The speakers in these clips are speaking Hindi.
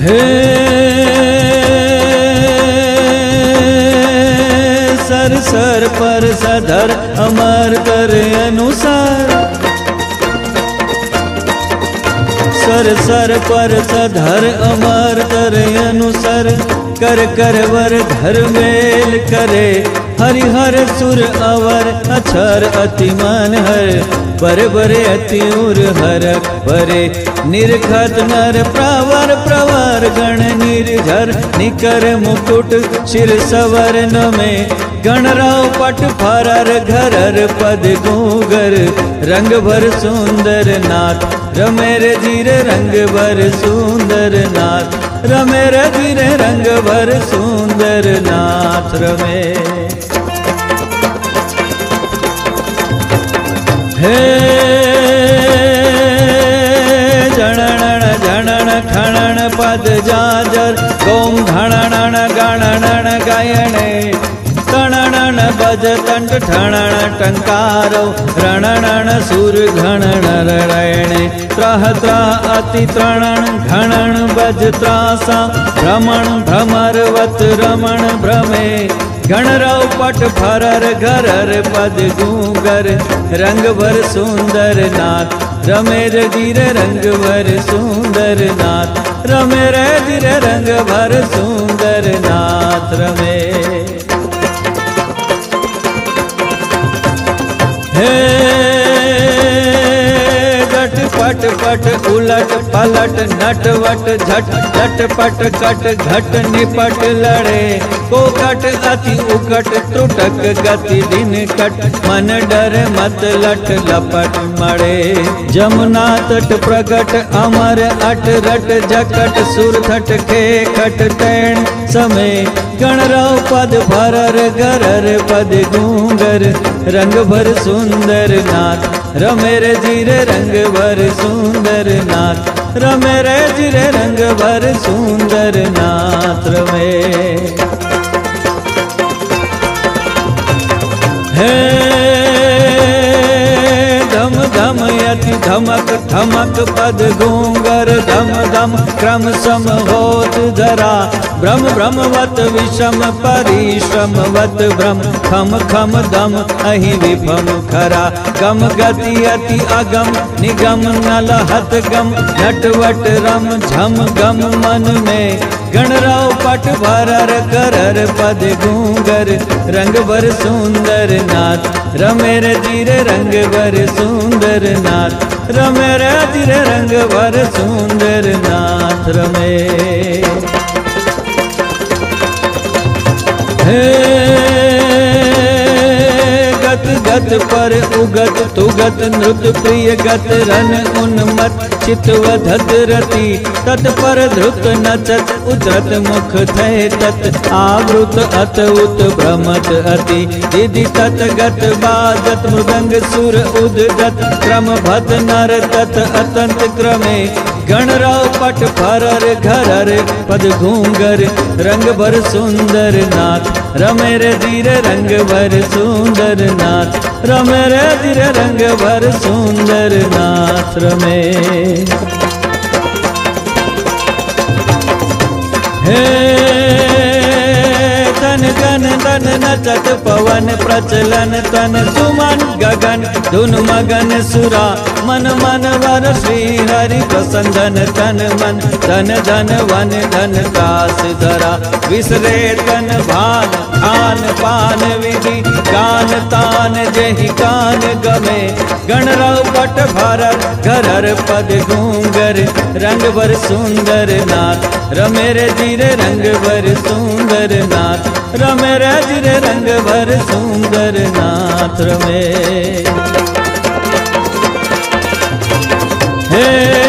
हे सर सर पर सधर अमर कर अनुसार, सर सर पर सधर अमर कर अनुसार, कर कर वर धर मेल करे हरिहर सुर अवर अक्षर अति मन हर, बर बरे अति उर हर बरे निर्खत नर प्रवर प्रवर गण निर्झर निकर मुकुट शिर सवर्ण में, गणराव पट फरर घरर पद गुगर रंग भर सुंदर नाथ, रमेर धीर रंग भर सुंदर नाथ, रमेर धीर रंग भर सुंदर नाथ रमे। हे जनण जनण खणण पद जाजर गोम घणण गणण गायणे, तणण बज तंट ठणण टंकारो रणण सुर घणण रणे, त्रह त्रह अति त्रणण घणण बज त्रासा भ्रमण भ्रमरवत रमण भ्रमे, गणराव पट फरर घरर पद गुगर रंग भर सुंदर नाथ, रमेर धीर रंग भर सुंदर नाथ, रमेर धीर रंग भर सुंदर नाथ रमे। हे गट पट पट उलट पलट नटवट झट झटपट कट घट निपट लड़े, को कट अति उकट त्रुटक गति दिन कट, मन डर मत लट लपट मड़े, जमुना तट प्रगट अमर अट रट जकट सुर थट खे खट तैण समय, गणराव पद भरर गरर पद गुंगर रंग भर सुंदर नाथ, रमेर धीर रंग भर सुंदर नाथ, रमेर धीर रंग भर सुंदर नाथ रमे। हे धम धम यति धमक धमक पद गुंगर धम धम क्रम सम होत धरा, भ्रम भ्रमवत विषम परिश्रमवत भ्रम, खम खम दम अहि विभम खरा, गम गति अति अगम निगम नलहत गम, नटवट रम झम गम मन में, गणराव पट भरर करर पद गुंगर रंग भर सुंदर नाथ, रमेर धीर रंग भर सुंदर नाथ, रमेर धीर रंग भर सुंदर नाथ रमे। हे गत गत पर उगत तुगत नृत प्रिय गत रन उन्मत चितवधत रति, तत्पर धृत नचत उद्रत मुख थे तत्, आवृत अत उत भ्रमत अति दिदि तत गत बाजत मृदंग सुर उदगत, क्रम भत नर तत अतंत क्रमे, गणराव पट फरर घरर पद घूंगर रंग भर सुंदर नाथ, रमेर धीर रंग भर सुंदर नाथ, रमेर धीर रंग भर सुंदर नाथ रमे। हे तन गन तन नचत पवन प्रचलन तन सुमन गगन धुन मगन सुरा, मन मन वर श्री हरि प्रसंदन तन मन, धन धन वन धन दास धरा, विसरे तन भान खान पान विधि, गान तान जेहि कान गमे, गणराव पट भरर घरर पद गुंगर रंग भर सुंदर नाथ, रमेर धीर रंग भर सुंदर नाथ, रमेर धीर रंग भर सुंदर नाथ रमे। हे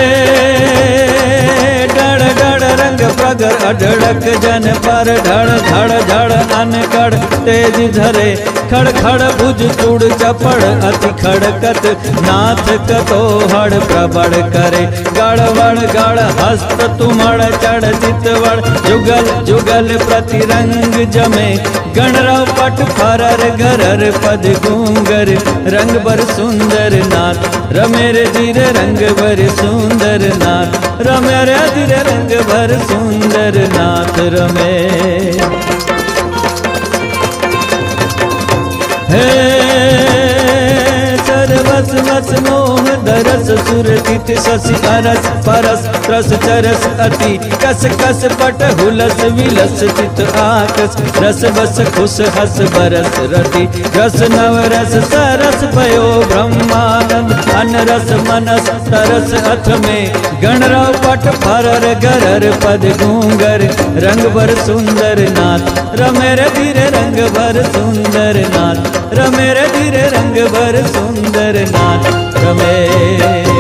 डड़ डड़ रंग प्रगर अढड़क जन पर धड़ धड़ धड़ अनकड़ तेज धरे, खड़ खड़ भुज चूड़ चपड़ अति खड़कत, नाथ कतो हड़ प्रबड़ करे, गड़बड़ गड़ हस्त तुमड़ चढ़ चितवड़, जुगल जुगल प्रतिरंग जमे, गणराव पट फरर घरर पद गुंगर रंग बर सुंदर नाथ, रमे रे धीरे रंग भर सुंदर नाथ, रमे रे धीरे रंग भर सुंदर नाथ रमे। हे सरवस वस मोह दरस सुरतित शशि अरस परस त्रस चरस अति कस कस पट हुलस विलस चित आकस रस बस खुश हस बरस रति रस नव रस सरस भयो ब्रह्मानंद अनरस मनस तरस अथ में गणराव पट फरर गरर पद गूंगर रंग भर सुंदर नाथ, रमे रे धीरे रंग भर सुंदर नाथ, रमे रे धीरे रंग भर सुंदर नाथ रमे।